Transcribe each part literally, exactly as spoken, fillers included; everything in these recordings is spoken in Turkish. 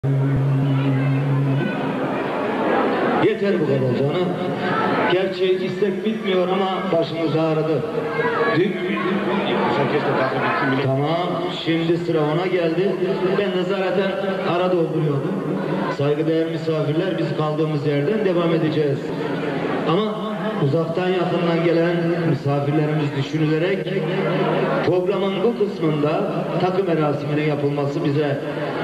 Yeter bu kadar canım. Gerçi istek bitmiyor ama başımız ağrıdı. Dün... Tamam, şimdi sıra ona geldi. Ben de zaten ara dolduruyordum. Saygıdeğer misafirler, biz kaldığımız yerden devam edeceğiz. Ama uzaktan yakından gelen misafirlerimiz düşünülerek programın bu kısmında takım merasiminin yapılması bize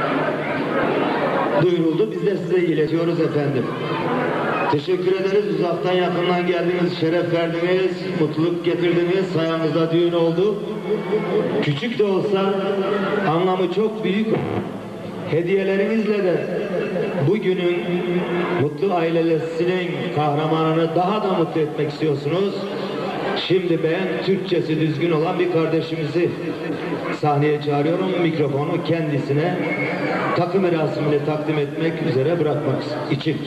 duyuruldu. Biz de size iletiyoruz efendim. Teşekkür ederiz. Uzaktan yakından geldiniz, şeref verdiniz, mutluluk getirdiniz. Sayenizde düğün oldu. Küçük de olsa anlamı çok büyük. Hediyelerinizle de bugünün mutlu ailesinin kahramanını daha da mutlu etmek istiyorsunuz. Şimdi ben Türkçesi düzgün olan bir kardeşimizi sahneye çağırıyorum. Mikrofonu kendisine takım merasimini takdim etmek üzere bırakmak için.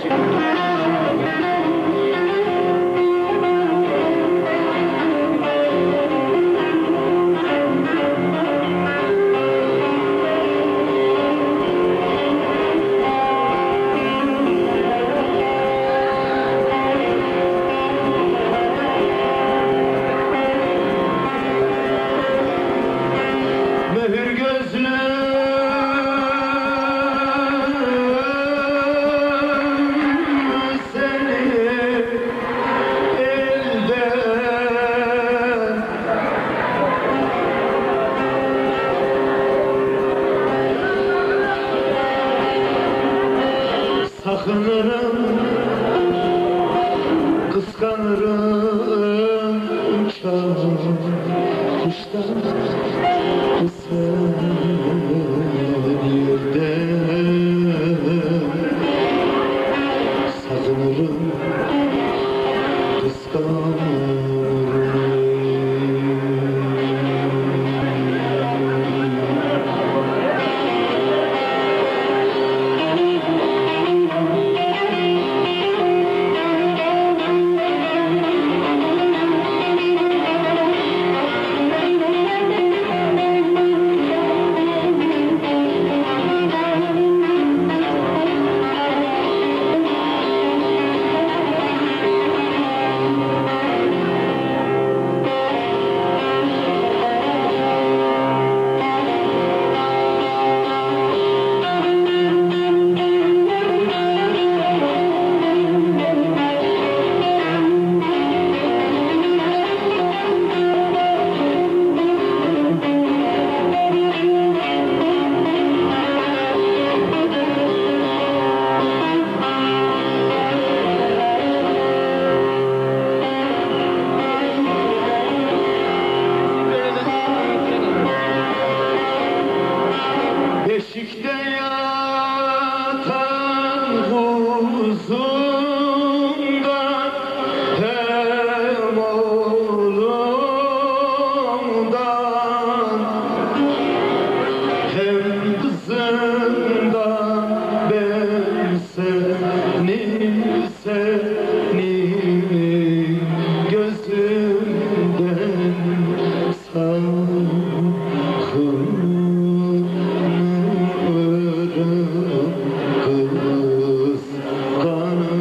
Sakınırım, kıskanırım, uçarım kuşlar sen yerde. Sakınırım, kıskanırım. Beşikte yatan kuzumdan hem oğlumdan hem kızımdan ben seni seni gözümden sakın. Kıskanırım.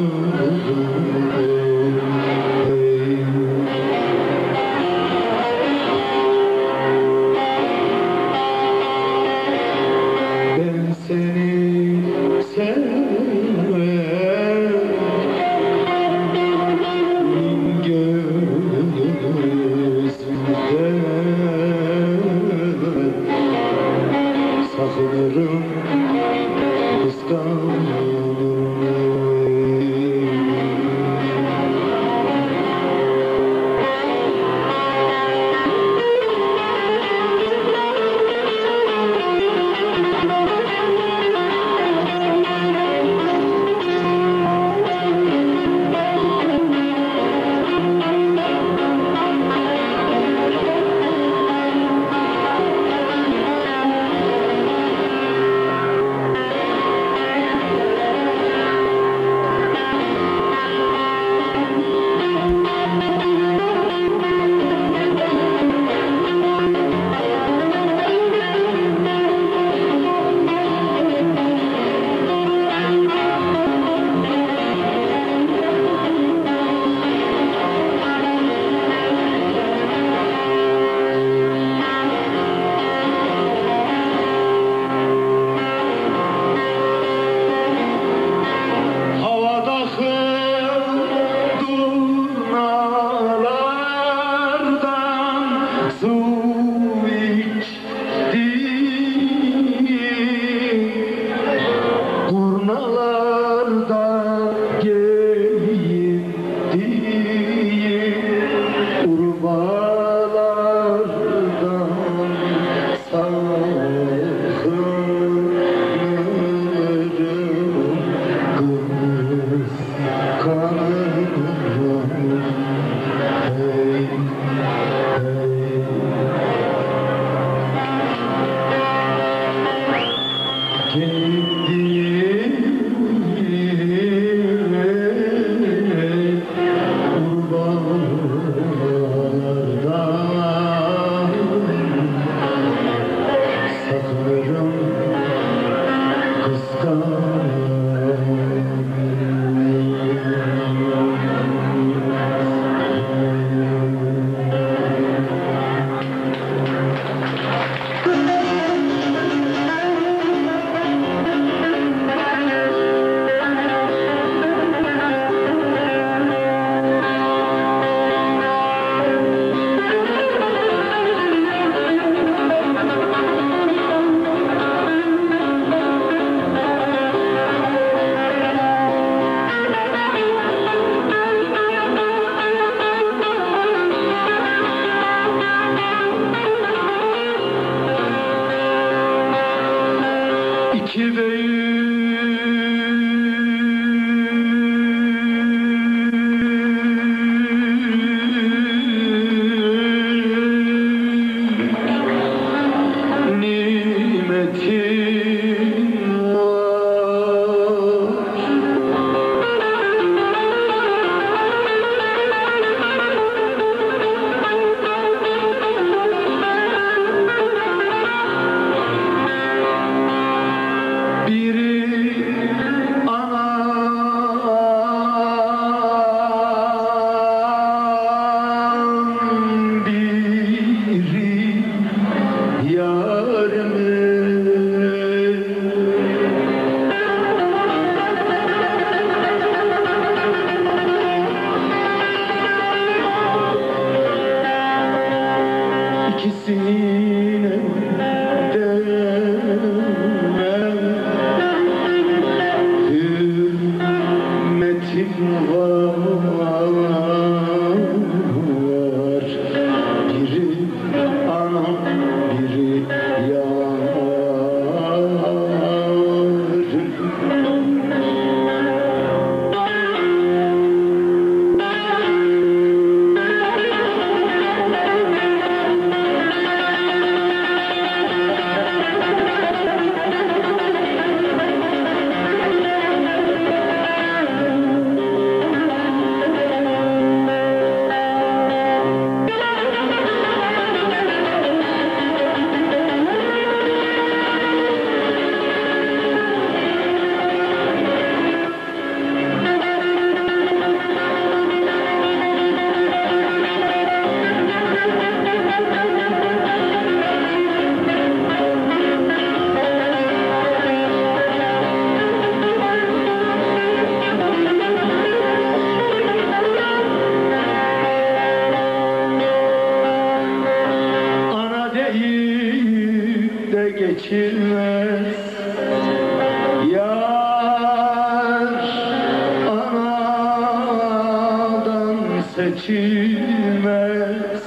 seçilmez.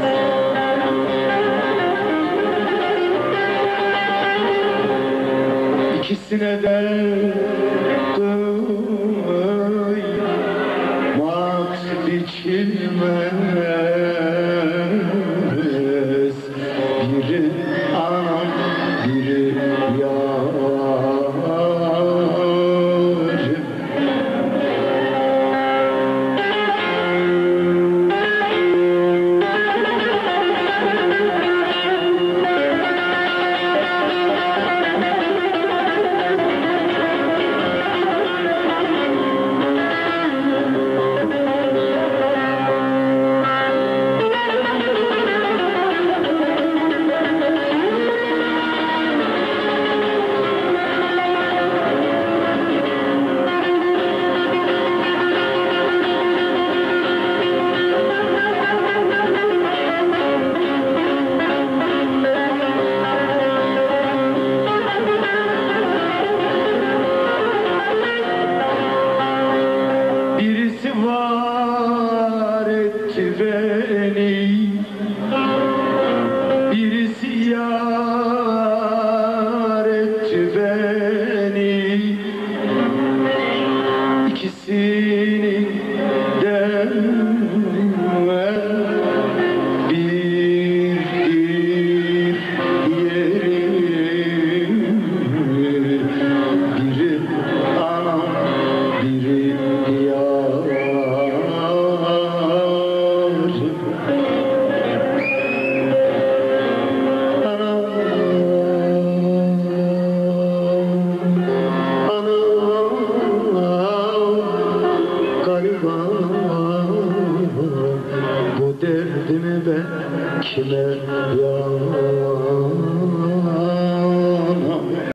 İkisine de kıymak biçilmez. Biri anam, biri yarım. Birisi var etti beni, birisi yar etti beni. İkisinin de birdir yerim. Biri anam, biri bu derdimi ben kime yalan?